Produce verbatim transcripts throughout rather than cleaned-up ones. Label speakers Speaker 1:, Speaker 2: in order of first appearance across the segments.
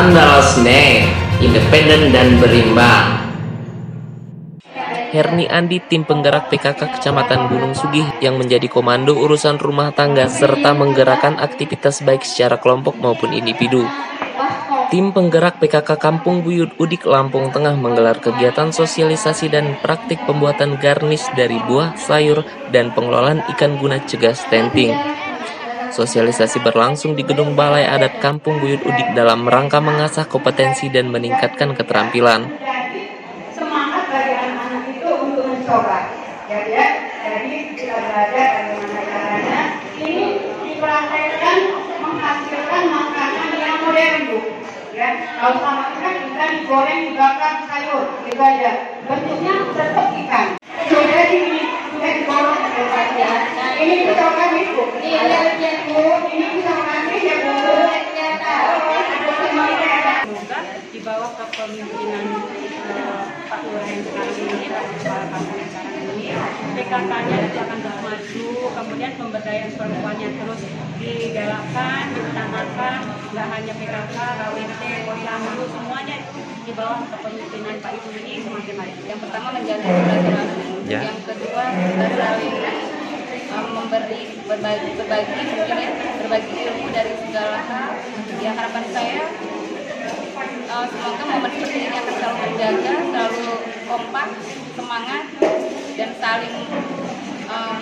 Speaker 1: Andalas Net, independen dan berimbang.
Speaker 2: Herni Andi, tim penggerak P K K Kecamatan Gunung Sugih yang menjadi komando urusan rumah tangga serta menggerakkan aktivitas baik secara kelompok maupun individu. Tim penggerak P K K Kampung Buyut Udik Lampung Tengah menggelar kegiatan sosialisasi dan praktik pembuatan garnis dari buah, sayur, dan pengelolaan ikan guna cegah stunting. Sosialisasi berlangsung di Gedung Balai Adat Kampung Buyut Udik dalam rangka mengasah kompetensi dan meningkatkan keterampilan.
Speaker 3: Semangat bagi anak-anak itu untuk mencoba, jadi ya, jadi kita belajar bagaimana caranya ini dipraktekkan menghasilkan makanan yang modern, Bu. Ya, kalau sama kita kita digoreng, dibakar sayur, gitu aja. Bentuknya tetap ikan. Jadi ini sudah digoreng ya. Ini bisa manis, Bu. Iya, iya, Bu. Ini bisa manis ya, Bu.
Speaker 4: Semoga di bawah kepemimpinan uh, Pak Lurah yang sekarang ini, Pak Kepala Kampung yang sekarang ini, P K K-nya itu akan terus maju, kemudian pemberdayaan perempuannya terus digalakkan, diutamakan, nggak hanya P K K, K W T, Posyandu, semuanya itu di bawah kepemimpinan Pak Ibu ini semakin maju. Yang pertama menjaga silaturahmi, ya. Yang kedua kita saling um, memberi, berbagi, berbagi mungkin ya, berbagi ilmu dari segala hal. Ya, harapan saya Uh, semoga momen seperti ini akan selalu terjaga, selalu kompak, semangat, dan saling uh,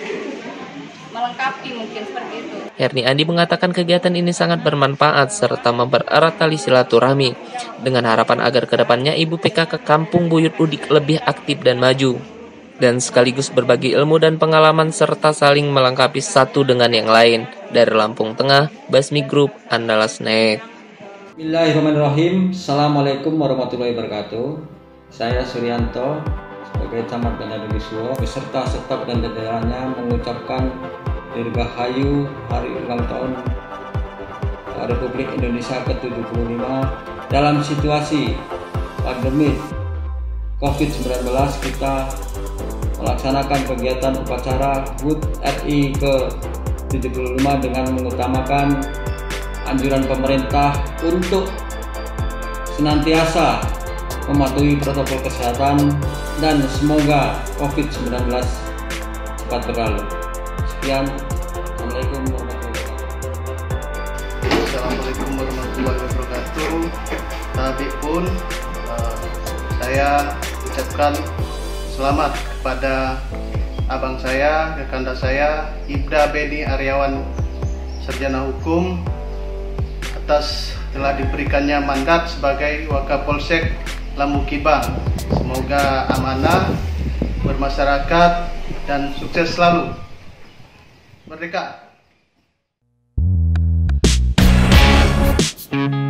Speaker 4: melengkapi mungkin seperti itu.
Speaker 2: Herni Andi mengatakan kegiatan ini sangat bermanfaat serta mempererat tali silaturahmi dengan harapan agar kedepannya Ibu P K K Kampung Buyut Udik lebih aktif dan maju dan sekaligus berbagi ilmu dan pengalaman serta saling melengkapi satu dengan yang lain. Dari Lampung Tengah, Basmi Group, Andalas Net.
Speaker 5: Bismillahirrahmanirrahim. Assalamualaikum warahmatullahi wabarakatuh. Saya Suryanto sebagai Camat Banyaduri Suwo beserta staf dan jajarannya mengucapkan dirgahayu hari ulang tahun Republik Indonesia ke tujuh puluh lima. Dalam situasi pandemi covid sembilan belas, kita melaksanakan kegiatan upacara H U T R I ke tujuh puluh lima dengan mengutamakan anjuran pemerintah untuk senantiasa mematuhi protokol kesehatan dan semoga covid sembilan belas cepat berlalu. Sekian, Assalamualaikum warahmatullahi wabarakatuh.
Speaker 6: Assalamualaikum warahmatullahi wabarakatuh. Tadi pun uh, saya ucapkan selamat kepada abang saya, kakanda saya, Ibda Beni Aryawan, Sarjana Hukum, atas telah diberikannya mandat sebagai Wakapolsek Lamukibang. Semoga amanah, bermasyarakat, dan sukses selalu. Merdeka!